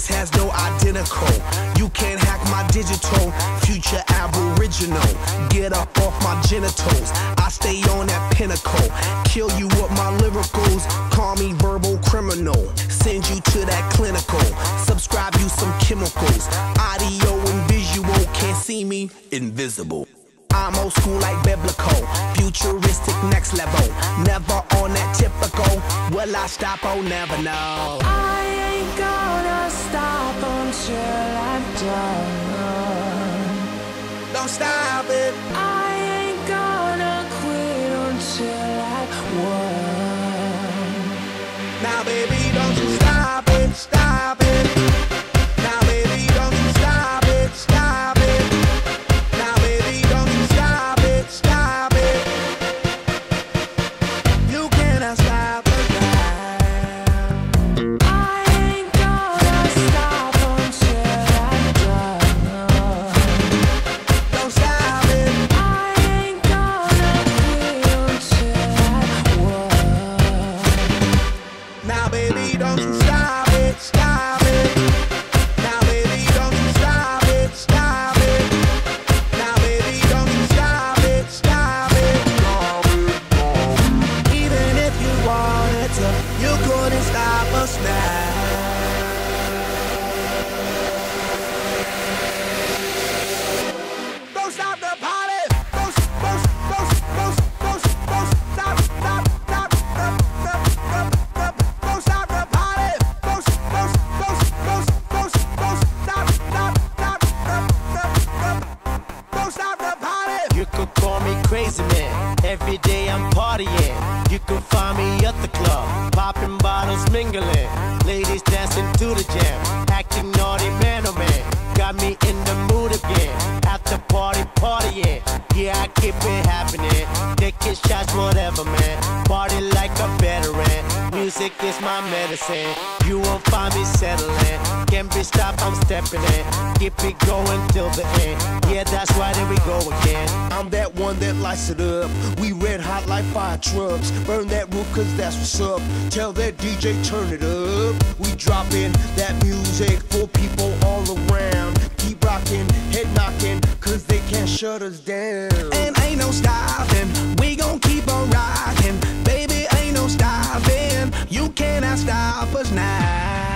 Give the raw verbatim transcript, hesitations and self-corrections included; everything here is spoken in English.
just has no identical. You can't hack my digital, future aboriginal. Get up off my genitals, I stay on that pinnacle. Kill you with my lyricals, call me verbal criminal. Send you to that clinical, subscribe you some chemicals. Audio and visual, can't see me, invisible. I'm old school like biblical, futuristic next level. Never on that typical, will I stop? Oh, never know. I ain't gonna stop until I'm done. Don't stop it. I ain't gonna quit until I won. Now baby, don't you stop it, stop it. Now baby, don't you stop it, stop it. Now baby, don't you stop it, stop it. You cannot stop it now. I ain't gonna stop until I'm done. Don't stop it. I ain't gonna quit until I won. Now baby, don't you stop it, stop it. Now baby, don't you stop it, stop it. Now baby, don't you stop it, stop it. Even if you wanted to, you couldn't stop us now. Don't stop the party. Don't, don't, don't, don't, don't, don't stop, stop, stop, stop, stop, stop, stop. Don't stop the party. Don't, don't, don't, don't, don't, don't stop, stop, stop, stop, stop, stop. Don't stop the party. You could call me crazy man, every day I'm partying. You can find me at the club, popping bottles, mingling. Ladies dancing to the jam, acting naughty man oh man. Got me in the mood again, after party partying. Yeah, I keep it happening, taking shots, whatever man. Party like a veteran, music is my medicine. You won't find me settling, can't be stopped, I'm stepping in. Keep it going till the end, yeah that's right, here we go again. I'm that one that lights it up. We red hot like fire trucks. Burn that roof cause that's what's up. Tell that D J turn it up. We dropping that music for people all around. Keep rocking, head knocking, cause they can't shut us down. And ain't no stopping, we gon' keep on rocking. Baby, ain't no stopping, you cannot stop us now.